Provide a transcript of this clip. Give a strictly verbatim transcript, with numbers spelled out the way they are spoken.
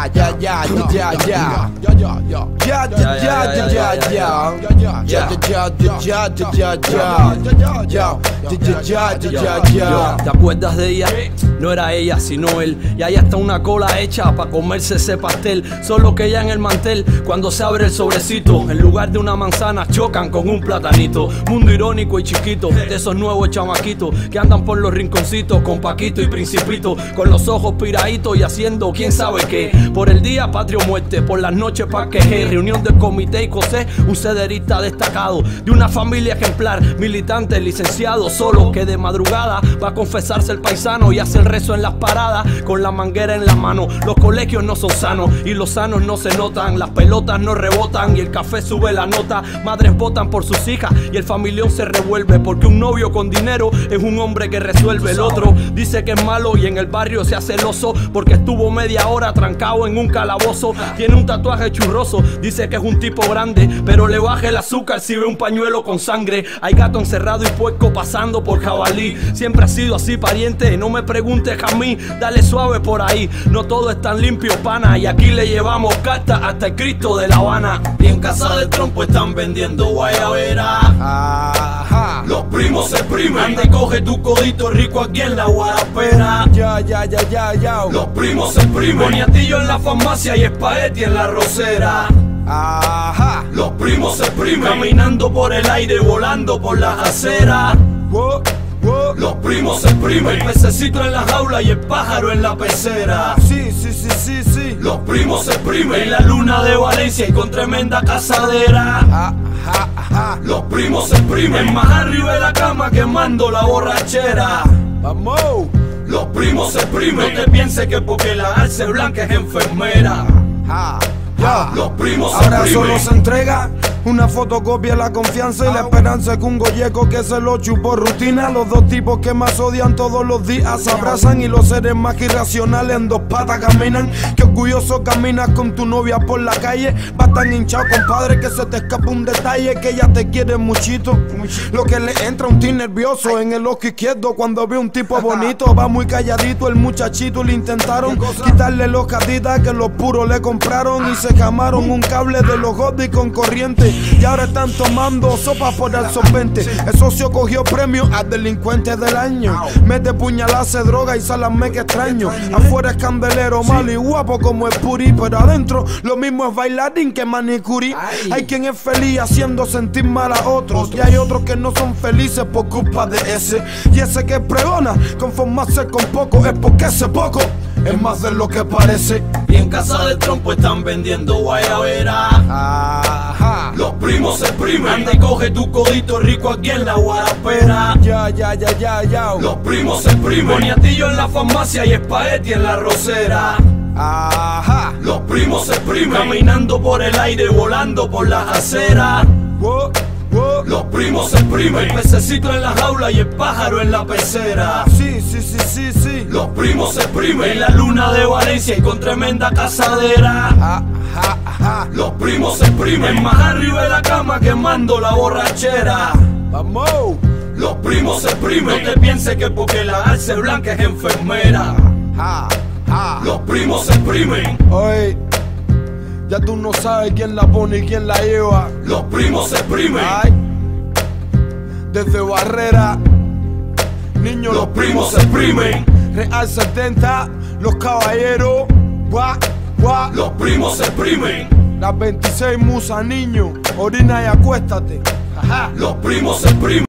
ya, ya, ya, ya, ya, ya, ya, ya, ya, ya, ya, ya, ya, ya, ya, ya. ¿Te acuerdas de ella? No era ella sino él, y ahí está una cola hecha para comerse ese pastel. Solo que ella en el mantel, cuando se abre el sobrecito, en lugar de una manzana chocan con un platanito. Mundo irónico y chiquito, de esos nuevos chamaquitos que andan por los rinconcitos con Paquito y Principito, con los ojos piraditos y haciendo quién sabe qué. Por el día patria o muerte, por las noches parqueje, reunión del comité y José, un cederista destacado de una familia ejemplar, militante, licenciado, solo que de madrugada va a confesarse el paisano y hace el rezo en las paradas con la manguera en la mano. Los colegios no son sanos y los sanos no se notan, las pelotas no rebotan y el café sube la nota. Madres votan por sus hijas y el familión se revuelve porque un novio con dinero es un hombre que resuelve. El otro dice que es malo y en el barrio se hace celoso porque estuvo media hora trancado en un calabozo. Tiene un tatuaje churroso, dice que es un tipo grande, pero le baja el azúcar si ve un pañuelo con sangre. Hay gato encerrado y puerco pasando por jabalí. Siempre ha sido así, pariente, no me preguntes a mí. Dale suave por ahí, no todo es tan limpio, pana. Y aquí le llevamos cartas hasta el Cristo de La Habana. Y en casa del trompo están vendiendo guayabera. Ajá. Los primos se primen. Ande, coge tu codito rico aquí en la guarapera. Ya, ya, ya, ya, ya. Los primos se primen. Boniatillo en la farmacia y espagueti en la rosera. Ajá. Los primos se primen. Caminando por el aire, volando por las aceras. Wow, wow. Los primos se primen. El pececito en la jaula y el pájaro en la pecera. Sí, sí, sí, sí, sí. Los primos se primen. En la luna de Valencia y con tremenda casadera. Ajá, ajá. Los primos se primen. Más arriba de la cama quemando la borrachera. Vamos. Los primos se primen. No te pienses que porque la alce blanca es enfermera. Ja, ya. Los primos se Ahora primen. solo se entrega una fotocopia, la confianza y la esperanza que un golleco que se lo chupó rutina. Los dos tipos que más odian todos los días se abrazan y los seres más irracionales en dos patas caminan. Que orgulloso caminas con tu novia por la calle. Va tan hinchado, compadre, que se te escapa un detalle, que ella te quiere muchito. Lo que le entra un teen nervioso en el ojo izquierdo cuando ve un tipo bonito. Va muy calladito el muchachito, le intentaron quitarle los catitas que los puros le compraron y se jamaron un cable de los Gotti con corriente. Y ahora están tomando sopa por el solvente. El socio cogió premio al delincuente del año. Mete puñal, hace droga y salame que extraño. Afuera es candelero, malo y guapo como el puri, pero adentro lo mismo es bailarín que manicuri. Hay quien es feliz haciendo sentir mal a otros, y hay otros que no son felices por culpa de ese. Y ese que pregona conformarse con poco es porque ese poco es más de lo que parece. Y en casa del trompo están vendiendo guayabera. Ajá. Los primos se primen. Ande, coge tu codito rico aquí en la guarapera. Ya, ya, ya, ya, ya. Los primos se primen. Boniatillo en la farmacia y espagueti en la rosera. Ajá. Los primos se primen. Caminando por el aire, volando por las aceras. Wow, wow. Los primos se primen. El pececito en la jaula y el pájaro en la pecera. Sí, sí, sí, sí, sí. Los primos se primen. En la luna de Valencia y con tremenda casadera. Ajá, ajá. Los primos se primen. Más arriba de la cama quemando la borrachera. Vamos. Los primos se primen. No te pienses que porque la alce blanca es enfermera. Ja, ja. Los primos se primen. Oye, ya tú no sabes quién la pone y quién la lleva. Los primos se primen. Ay, desde Barrera, niños, Los primos se primen. Real setenta, los caballeros. Gua, gua. Los primos se primen. Las veintiséis musas, niño. Orina y acuéstate. Ajá. Los primos se primen.